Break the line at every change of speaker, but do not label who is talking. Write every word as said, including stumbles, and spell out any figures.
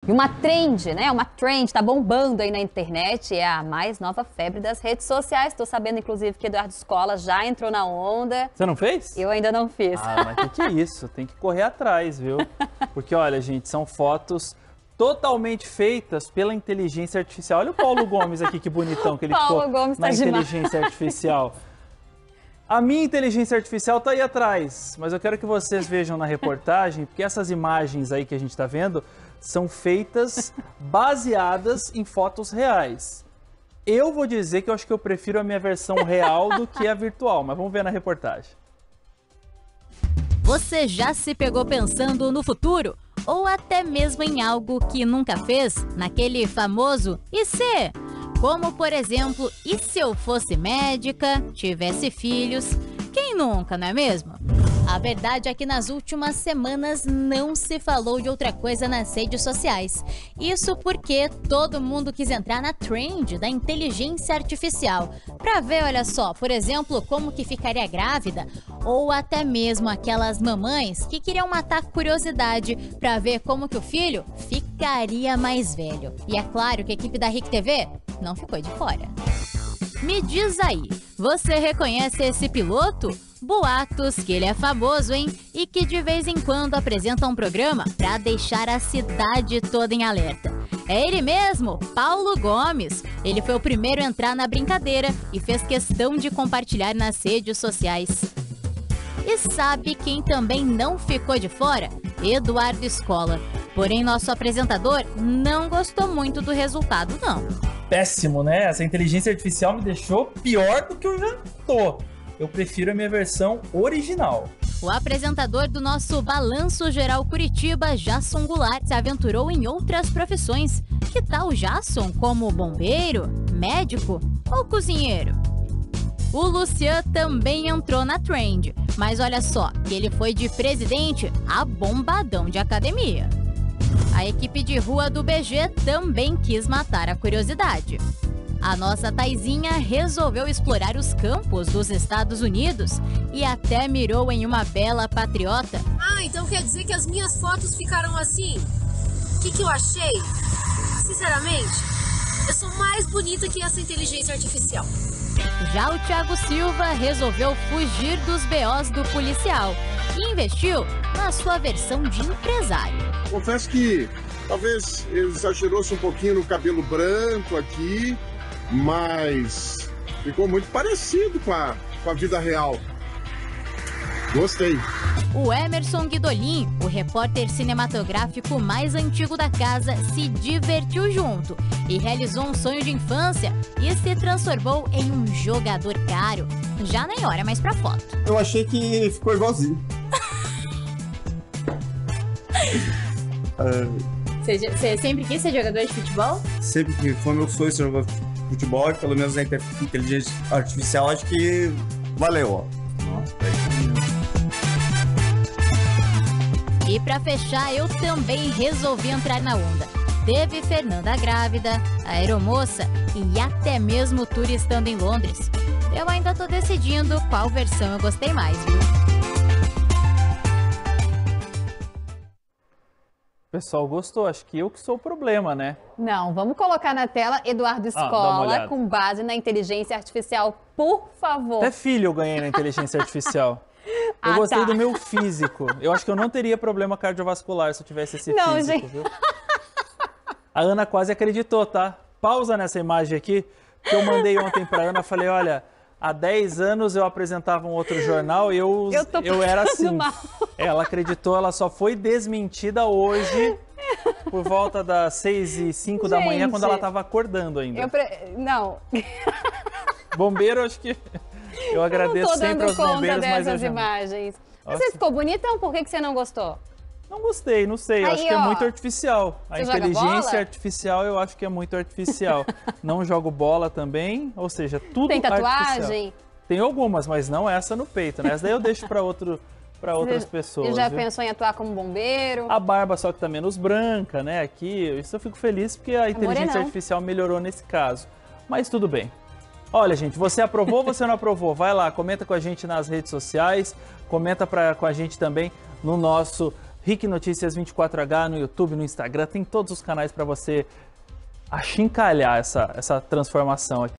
E uma trend, né? Uma trend, tá bombando aí na internet, é a mais nova febre das redes sociais. Tô sabendo, inclusive, que Eduardo Escola já entrou na onda.
Você não fez?
Eu ainda não fiz.
Ah, mas que que é isso? Tem que correr atrás, viu? Porque, olha, gente, são fotos totalmente feitas pela inteligência artificial. Olha o Paulo Gomes aqui, que bonitão que ele
Paulo
ficou
Gomes
na
tá
inteligência
demais.
artificial. A minha inteligência artificial tá aí atrás, mas eu quero que vocês vejam na reportagem, porque essas imagens aí que a gente tá vendo são feitas baseadas em fotos reais. Eu vou dizer que eu acho que eu prefiro a minha versão real do que a virtual, mas vamos ver na reportagem.
Você já se pegou pensando no futuro? Ou até mesmo em algo que nunca fez? Naquele famoso e se? Como, por exemplo, e se eu fosse médica, tivesse filhos? Quem nunca, não é mesmo? A verdade é que nas últimas semanas não se falou de outra coisa nas redes sociais. Isso porque todo mundo quis entrar na trend da inteligência artificial para ver, olha só, por exemplo, como que ficaria grávida, ou até mesmo aquelas mamães que queriam matar a curiosidade para ver como que o filho ficaria mais velho. E é claro que a equipe da R I C T V não ficou de fora. Me diz aí, você reconhece esse piloto? Boatos que ele é famoso, hein? E que de vez em quando apresenta um programa para deixar a cidade toda em alerta. É ele mesmo, Paulo Gomes. Ele foi o primeiro a entrar na brincadeira e fez questão de compartilhar nas redes sociais. E sabe quem também não ficou de fora? Eduardo Escola. Porém, nosso apresentador não gostou muito do resultado, não.
Péssimo, né? Essa inteligência artificial me deixou pior do que eu já tô. Eu prefiro a minha versão original.
O apresentador do nosso Balanço Geral Curitiba, Jasson Goulart, se aventurou em outras profissões. Que tal Jasson como bombeiro, médico ou cozinheiro? O Lucian também entrou na trend, mas olha só, que ele foi de presidente a bombadão de academia. A equipe de rua do B G também quis matar a curiosidade. A nossa Taizinha resolveu explorar os campos dos Estados Unidos e até mirou em uma bela patriota.
Ah, então quer dizer que as minhas fotos ficaram assim? O que, que eu achei? Sinceramente, eu sou mais bonita que essa inteligência artificial.
Já o Thiago Silva resolveu fugir dos B Os do policial e investiu na sua versão de empresário.
Confesso que talvez exagerou-se um pouquinho no cabelo branco aqui, mas ficou muito parecido com a, com a vida real. Gostei.
O Emerson Guidolin, o repórter cinematográfico mais antigo da casa, se divertiu junto e realizou um sonho de infância e se transformou em um jogador caro. Já nem olha mais pra foto.
Eu achei que ficou igualzinho.
Você, você sempre quis ser jogador de futebol?
Sempre que foi meu sonho ser jogador de futebol, pelo menos na inteligência artificial, acho que valeu, ó. Nossa,
E pra fechar, eu também resolvi entrar na onda. Teve Fernanda grávida, a aeromoça e até mesmo tour estando em Londres. Eu ainda tô decidindo qual versão eu gostei mais, viu?
O pessoal gostou, acho que eu que sou o problema, né?
Não, vamos colocar na tela Eduardo
Ah, dá uma
Escola
olhada.
com base na inteligência artificial, por favor.
Até filho eu ganhei na inteligência artificial. Eu
Ah,
gostei
tá.
do meu físico. Eu acho que eu não teria problema cardiovascular se eu tivesse esse
Não,
físico,
gente.
viu? A Ana quase acreditou, tá? Pausa nessa imagem aqui, que eu mandei ontem pra Ana, falei, olha, há dez anos eu apresentava um outro jornal e eu,
Eu tô
eu era
passando
assim.
mal.
Ela acreditou, ela só foi desmentida hoje, por volta das seis e cinco da manhã,
Gente,
quando ela tava acordando ainda.
Eu pre... Não,
Bombeiro, acho que eu agradeço
não tô
sempre
dando
aos
conta
bombeiros, mas eu
dessas
já...
imagens. Mas
Nossa.
você ficou bonitão, por que que você não gostou?
Não gostei, não sei, eu
Aí,
acho que é
ó,
muito artificial. A
você joga
inteligência
bola?
artificial eu acho que é muito artificial. Não jogo bola também, ou seja, tudo
Tem
artificial.
tatuagem?
Tem algumas, mas não essa no peito, né? Essa daí eu deixo para outro, para outras pessoas.
Você já
viu?
pensou em atuar como bombeiro?
A barba só que tá menos branca, né? Aqui, isso eu fico feliz porque a inteligência
morenão.
artificial melhorou nesse caso. Mas tudo bem. Olha, gente, você aprovou ou você não aprovou? Vai lá, comenta com a gente nas redes sociais, comenta pra, com a gente também no nosso Rick Notícias vinte e quatro H no YouTube, no Instagram, tem todos os canais para você achincalhar essa, essa transformação aqui.